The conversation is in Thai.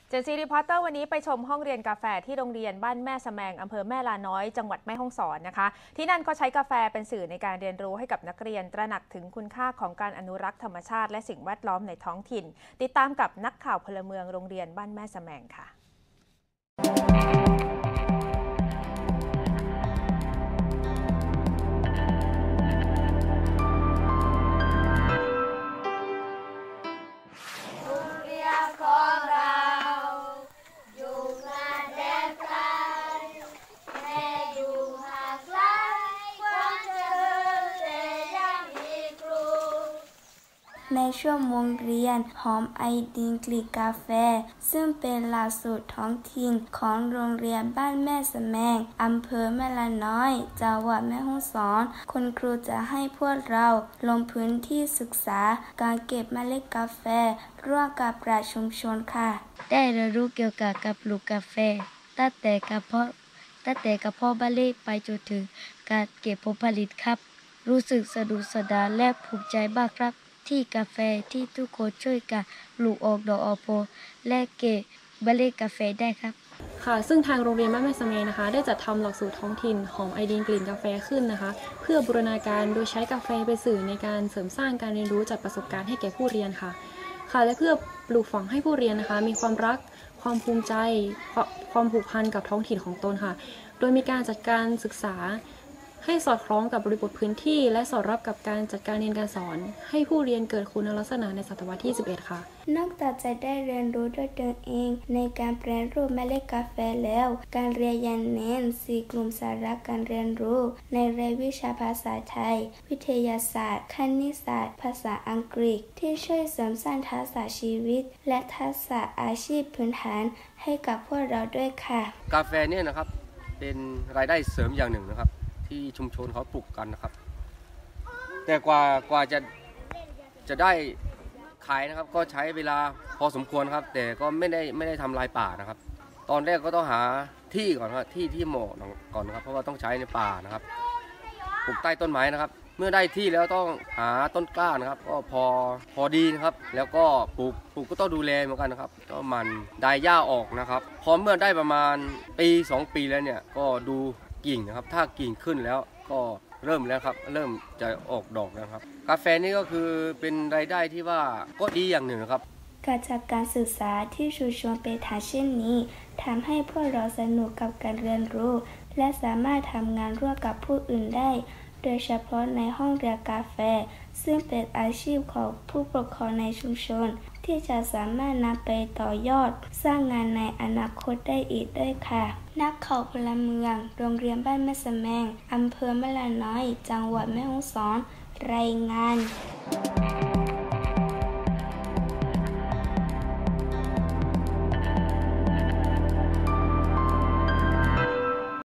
เจนซีรีพอร์เตอร์วันนี้ไปชมห้องเรียนกาแฟที่โรงเรียนบ้านแม่สแมงอำเภอแม่ลาน้อยจังหวัดแม่ฮ่องสอนนะคะที่นั่นก็ใช้กาแฟเป็นสื่อในการเรียนรู้ให้กับนักเรียนตระหนักถึงคุณค่าของการอนุรักษ์ธรรมชาติและสิ่งแวดล้อมในท้องถิ่นติดตามกับนักข่าวพลเมืองโรงเรียนบ้านแม่สแมงค่ะในช่วงโรงเรียนหอมไอดินกลิ่นกาแฟซึ่งเป็นหลักสูตรท้องถิ่นของโรงเรียนบ้านแม่สแมงอำเภอแม่ลาน้อยจังหวัดแม่ฮ่องสอนคุณครูจะให้พวกเราลงพื้นที่ศึกษาการเก็บเมล็ดกาแฟร่วมกับปราชญ์ชุมชนค่ะได้เรียนรู้เกี่ยวกับการปลูกกาแฟตั้งแต่กระเพาะเมล็ดไปจนถึงการเก็บผลผลิตครับรู้สึกสนุกสนานและภูมิใจมากครับที่กาแฟที่ทุกคนช่วยกันปลูกออกดอกออกผลและเก็บเมล็ดกาแฟได้ครับค่ะซึ่งทางโรงเรียนบ้านแม่สแมงนะคะได้จัดทำหลักสูตรท้องถิ่นหอมไอดินกลิ่นกาแฟขึ้นนะคะเพื่อบูรณาการโดยใช้กาแฟเป็นสื่อในการเสริมสร้างการเรียนรู้จากประสบการณ์ให้แก่ผู้เรียนค่ะและเพื่อปลูกฝังให้ผู้เรียนนะคะมีความรักความภูมิใจความผูกพันกับท้องถิ่นของตนค่ะโดยมีการจัดการศึกษาให้สอดคล้องกับบริบทพื้นที่และสอดรับกับการจัดการเรียนการสอนให้ผู้เรียนเกิดคุณลักษณะในศตวรรษที่ 11 ค่ะนอกจากจะได้เรียนรู้ด้วยตนเองในการแปรรูปเมล็ดกาแฟแล้วการเรียนยังเน้น4กลุ่มสาระการเรียนรู้ในรายวิชาภาษาไทยวิทยาศาสตร์คณิตศาสตร์ภาษาอังกฤษที่ช่วยเสริมสร้างทักษะชีวิตและทักษะอาชีพพื้นฐานให้กับพวกเราด้วยค่ะกาแฟเนี่ยนะครับเป็นรายได้เสริมอย่างหนึ่งนะครับที่ชุมชนเขาปลูกกันนะครับแต่กว่าจะได้ขายนะครับก็ใช้เวลาพอสมควรครับแต่ก็ไม่ได้ทำลายป่านะครับตอนแรกก็ต้องหาที่ก่อนครับที่เหมาะก่อนครับเพราะว่าต้องใช้ในป่านะครับปลูกใต้ต้นไม้นะครับเมื่อได้ที่แล้วต้องหาต้นกล้านะครับก็พอดีนะครับแล้วก็ปลูกก็ต้องดูแลเหมือนกันนะครับก็มันได้หญ้าออกนะครับพอเมื่อได้ประมาณปี2 ปีแล้วเนี่ยก็ดูกิ่งนะครับถ้ากิ่งขึ้นแล้วก็เริ่มแล้วครับเริ่มจะออกดอกแล้วครับกาแฟนี่ก็คือเป็นรายได้ที่ว่าก็ดีอย่างหนึ่งครับการจัดการศึกษาที่ชุมชนเป็นฐานเช่นนี้ทำให้พวกเราสนุกกับการเรียนรู้และสามารถทำงานร่วมกับผู้อื่นได้โดยเฉพาะในห้องเรียนกาแฟซึ่งเป็นอาชีพของผู้ปกครองในชุมชนที่จะสามารถนำไปต่อยอดสร้างงานในอนาคตได้อีกด้วยค่ะนักข่าวพลเมืองโรงเรียนบ้านแม่สแมงอำเภอแม่ลาน้อยจังหวัดแม่ฮ่องสอนรายงาน